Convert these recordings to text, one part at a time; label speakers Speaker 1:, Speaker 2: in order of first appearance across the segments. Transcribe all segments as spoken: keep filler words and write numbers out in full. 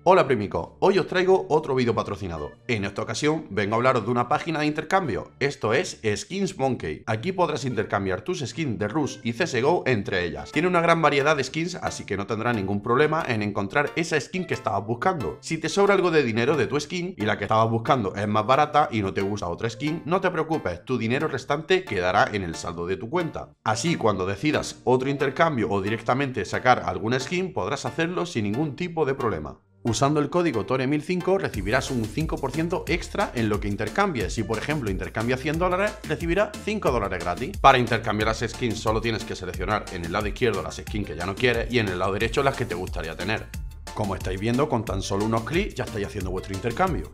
Speaker 1: Hola primico, hoy os traigo otro vídeo patrocinado. En esta ocasión vengo a hablaros de una página de intercambio, esto es Skins Monkey. Aquí podrás intercambiar tus skins de Rush y C S G O entre ellas. Tiene una gran variedad de skins, así que no tendrás ningún problema en encontrar esa skin que estabas buscando. Si te sobra algo de dinero de tu skin y la que estabas buscando es más barata y no te gusta otra skin, no te preocupes, tu dinero restante quedará en el saldo de tu cuenta. Así, cuando decidas otro intercambio o directamente sacar alguna skin, podrás hacerlo sin ningún tipo de problema. Usando el código Tore mil cinco recibirás un cinco por ciento extra en lo que intercambies. Si por ejemplo intercambias cien dólares, recibirás cinco dólares gratis. Para intercambiar las skins solo tienes que seleccionar en el lado izquierdo las skins que ya no quieres y en el lado derecho las que te gustaría tener. Como estáis viendo, con tan solo unos clics ya estáis haciendo vuestro intercambio.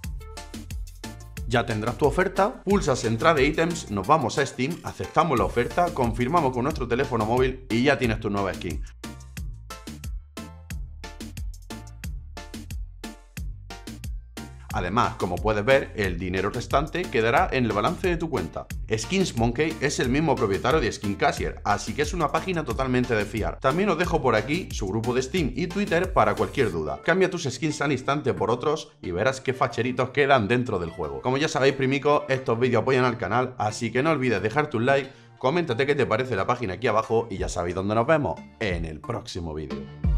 Speaker 1: Ya tendrás tu oferta, pulsas en Trade Items, nos vamos a Steam, aceptamos la oferta, confirmamos con nuestro teléfono móvil y ya tienes tu nueva skin. Además, como puedes ver, el dinero restante quedará en el balance de tu cuenta. Skins Monkey es el mismo propietario de Skin Cashier, así que es una página totalmente de fiar. También os dejo por aquí su grupo de Steam y Twitter para cualquier duda. Cambia tus skins al instante por otros y verás qué facheritos quedan dentro del juego. Como ya sabéis, primicos, estos vídeos apoyan al canal, así que no olvides dejarte un like, coméntate qué te parece la página aquí abajo y ya sabéis dónde nos vemos en el próximo vídeo.